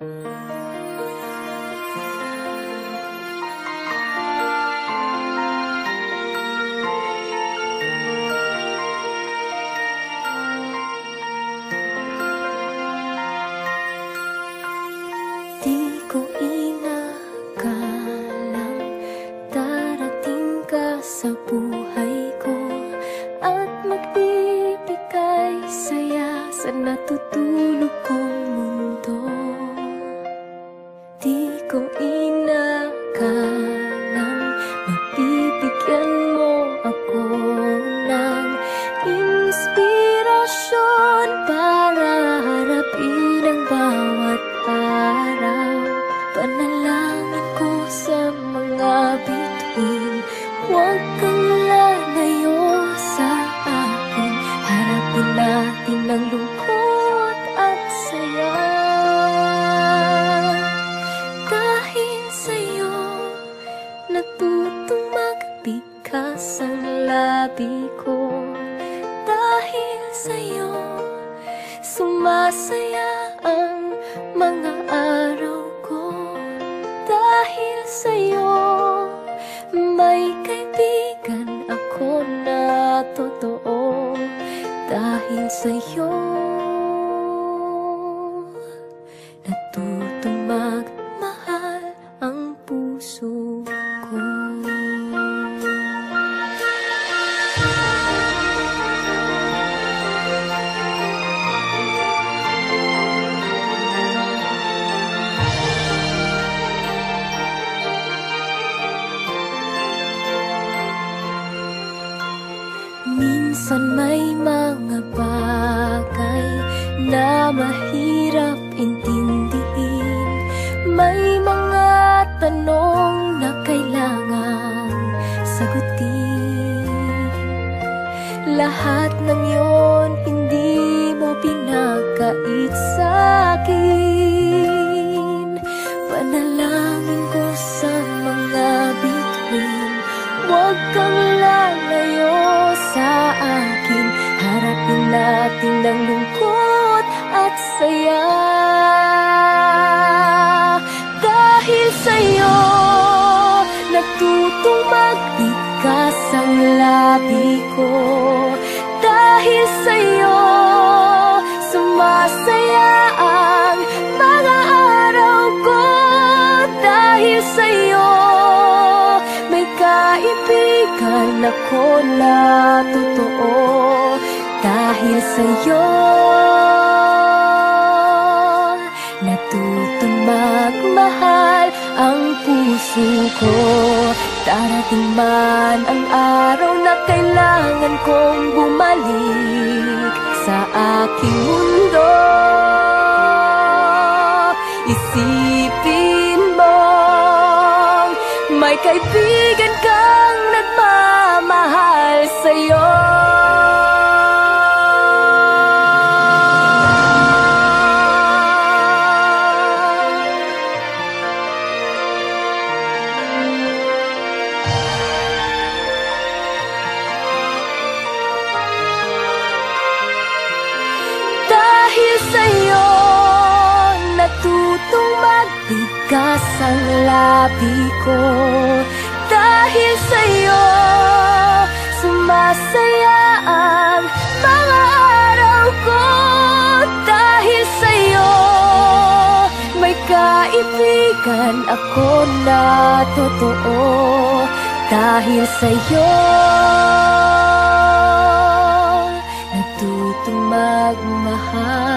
Di ko inakalang darating ka sa buhay ko at magbibigay saya sa natutulog kong mundo. Di ko inakalang mabibigyan mo ako ng inspirasyon para harapin ang bawat araw. Panalangin ko sa mga bituin, huwag kang lalayo sa akin. Harapin natin ang lungkot at saya. Dahil sa'yo natutong magbigas ang labi ko. Dahil sa'yo sumasaya ang mga araw ko. Dahil sa'yo may kaibigan ako na totoo. Dahil sa'yo natutong magmahal ang puso ko. Minsan may mga bagay na mahirap intindihin. May mga tanong na kailangan sagutin. Lahat ng yon hindi mo pinagkait sa'kin. Panalangin ko sa mga bituin, huwag kang lalayo sa akin. Harapin natin ang lungkot at saya. Dahil sa'yo natutong magbigas ang labi ko. Dahil sa'yo sumasaya ang mga araw ko. Dahil sa'yo may kaibigan ako na totoo. Dahil sa'yo natutong magmahal ang puso ko. Darating man ang araw na kailangan kong bumalik sa aking mundo. Isipin mong may kaibigan kang nagmamahal sa'yo. Dahil sa'yo natutong magbigas ang labi ko. Dahil sa'yo sumasaya ang mga araw ko. Dahil sa'yo may kaibigan ako na totoo. Dahil sa'yo natutong magmahal